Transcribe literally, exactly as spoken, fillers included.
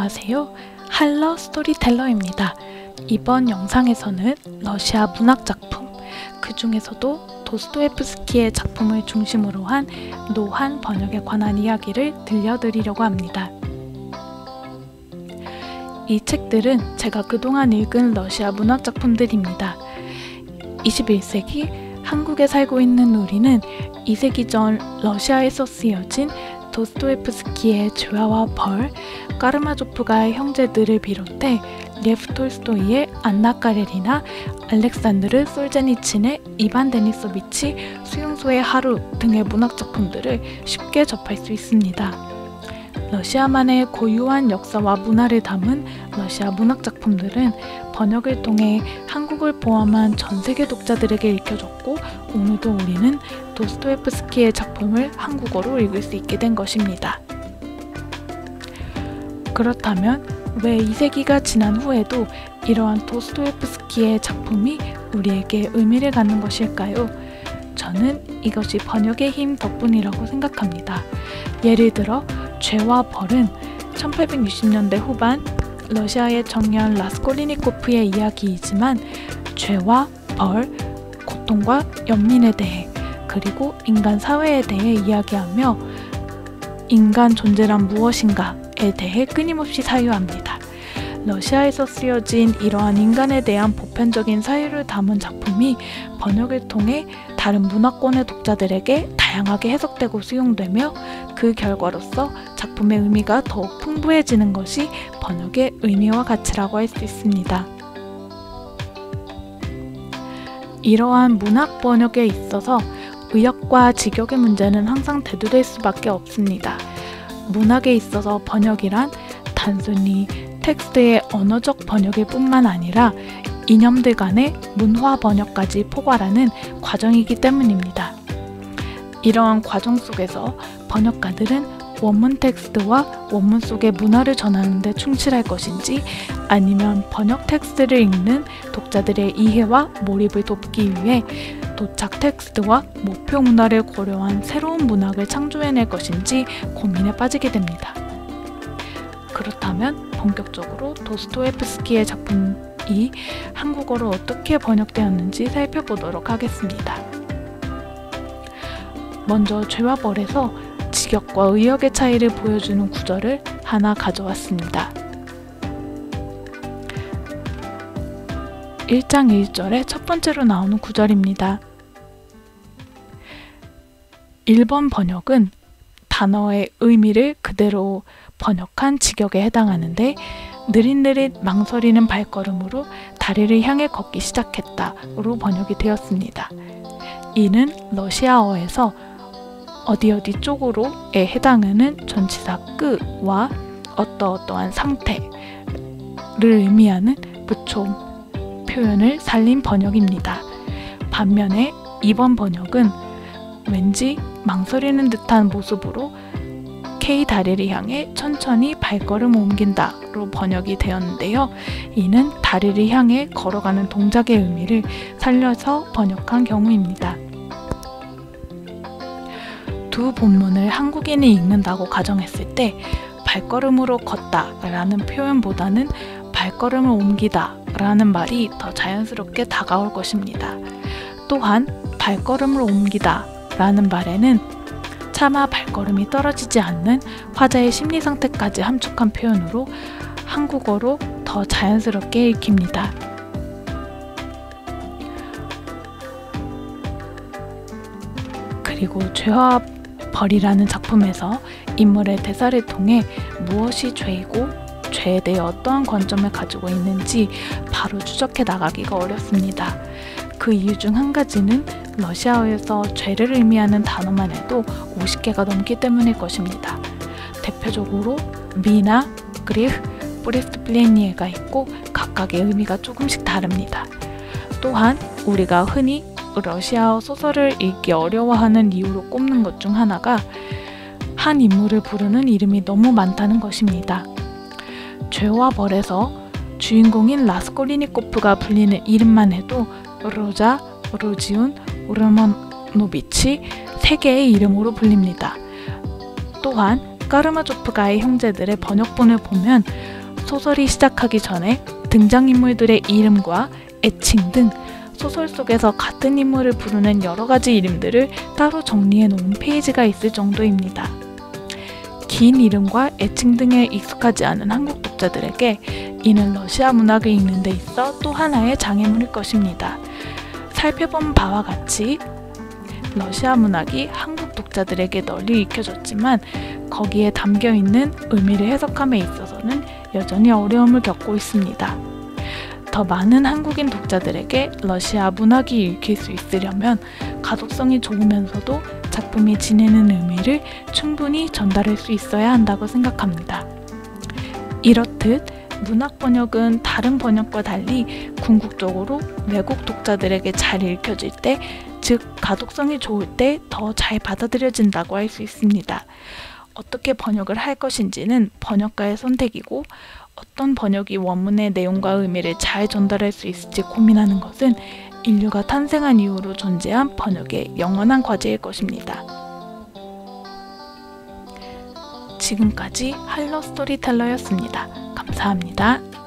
안녕하세요. 할러 스토리텔러입니다. 이번 영상에서는 러시아 문학작품, 그 중에서도 도스토옙스키의 작품을 중심으로 한 노한 번역에 관한 이야기를 들려드리려고 합니다. 이 책들은 제가 그동안 읽은 러시아 문학작품들입니다. 이십일 세기 한국에 살고 있는 우리는 이 세기 전 러시아에서 쓰여진 도스토옙스키의 죄와 벌, 까르마조프가의 형제들을 비롯해 레프 톨스토이의 안나 까레리나, 알렉산드르 솔제니친의 이반 데니소비치, 수용소의 하루 등의 문학작품들을 쉽게 접할 수 있습니다. 러시아만의 고유한 역사와 문화를 담은 러시아 문학작품들은 번역을 통해 한국을 포함한 전 세계 독자들에게 읽혀졌고, 오늘도 우리는 도스토옙스키의 작품을 한국어로 읽을 수 있게 된 것입니다. 그렇다면 왜 이 세기가 지난 후에도 이러한 도스토옙스키의 작품이 우리에게 의미를 갖는 것일까요? 저는 이것이 번역의 힘 덕분이라고 생각합니다. 예를 들어 죄와 벌은 천팔백육십 년대 후반 러시아의 청년 라스콜리니코프의 이야기이지만 죄와 벌, 고통과 연민에 대해, 그리고 인간 사회에 대해 이야기하며 인간 존재란 무엇인가에 대해 끊임없이 사유합니다. 러시아에서 쓰여진 이러한 인간에 대한 보편적인 사유를 담은 작품이 번역을 통해 다른 문화권의 독자들에게 다양하게 해석되고 수용되며, 그 결과로서 작품의 의미가 더욱 풍부해지는 것이 번역의 의미와 가치라고 할 수 있습니다. 이러한 문학 번역에 있어서 의역과 직역의 문제는 항상 대두될 수밖에 없습니다. 문학에 있어서 번역이란 단순히 텍스트의 언어적 번역일 뿐만 아니라 이념들 간의 문화 번역까지 포괄하는 과정이기 때문입니다. 이러한 과정 속에서 번역가들은 원문 텍스트와 원문 속의 문화를 전하는 데 충실할 것인지, 아니면 번역 텍스트를 읽는 독자들의 이해와 몰입을 돕기 위해 도착 텍스트와 목표 문화를 고려한 새로운 문학을 창조해낼 것인지 고민에 빠지게 됩니다. 그렇다면 본격적으로 도스토옙스키의 작품이 한국어로 어떻게 번역되었는지 살펴보도록 하겠습니다. 먼저 죄와 벌에서 직역과 의역의 차이를 보여주는 구절을 하나 가져왔습니다. 일 장 일 절의 첫 번째로 나오는 구절입니다. 일 번 번역은 단어의 의미를 그대로 번역한 직역에 해당하는데, 느릿느릿 망설이는 발걸음으로 다리를 향해 걷기 시작했다로 번역이 되었습니다. 이는 러시아어에서 어디 어디 쪽으로에 해당하는 전치사 끄와 어떠어떠한 상태를 의미하는 부총 표현을 살린 번역입니다. 반면에 이 번 번역은 왠지 망설이는 듯한 모습으로 K 다리를 향해 천천히 발걸음을 옮긴다로 번역이 되었는데요. 이는 다리를 향해 걸어가는 동작의 의미를 살려서 번역한 경우입니다. 두 본문을 한국인이 읽는다고 가정했을 때 발걸음으로 걷다 라는 표현보다는 발걸음을 옮기다 라는 말이 더 자연스럽게 다가올 것입니다. 또한 발걸음을 옮기다 라는 말에는 차마 발걸음이 떨어지지 않는 화자의 심리 상태까지 함축한 표현으로 한국어로 더 자연스럽게 읽힙니다. 그리고 죄와 벌이라는 작품에서 인물의 대사를 통해 무엇이 죄이고 죄에 대해 어떠한 관점을 가지고 있는지 바로 추적해 나가기가 어렵습니다. 그 이유 중 한 가지는 러시아어에서 죄를 의미하는 단어만 해도 오십 개가 넘기 때문일 것입니다. 대표적으로 미나, 그리흐, 프레스트플레니에가 있고 각각의 의미가 조금씩 다릅니다. 또한 우리가 흔히 러시아어 소설을 읽기 어려워하는 이유로 꼽는 것 중 하나가 한 인물을 부르는 이름이 너무 많다는 것입니다. 죄와 벌에서 주인공인 라스콜리니코프가 불리는 이름만 해도 로자, 로지운, 오르모노비치 세 개의 이름으로 불립니다. 또한 까르마조프가의 형제들의 번역본을 보면 소설이 시작하기 전에 등장인물들의 이름과 애칭 등 소설 속에서 같은 인물을 부르는 여러 가지 이름들을 따로 정리해 놓은 페이지가 있을 정도입니다. 긴 이름과 애칭 등에 익숙하지 않은 한국 독자들에게 이는 러시아 문학을 읽는 데 있어 또 하나의 장애물일 것입니다. 살펴본 바와 같이 러시아 문학이 한국 독자들에게 널리 익혀졌지만 거기에 담겨있는 의미를 해석함에 있어서는 여전히 어려움을 겪고 있습니다. 더 많은 한국인 독자들에게 러시아 문학이 읽힐 수 있으려면 가독성이 좋으면서도 작품이 지니는 의미를 충분히 전달할 수 있어야 한다고 생각합니다. 이렇듯 문학 번역은 다른 번역과 달리 궁극적으로 외국 독자들에게 잘 읽혀질 때, 즉 가독성이 좋을 때 더 잘 받아들여진다고 할 수 있습니다. 어떻게 번역을 할 것인지는 번역가의 선택이고, 어떤 번역이 원문의 내용과 의미를 잘 전달할 수 있을지 고민하는 것은 인류가 탄생한 이후로 존재한 번역의 영원한 과제일 것입니다. 지금까지 할러 스토리텔러였습니다. 감사합니다.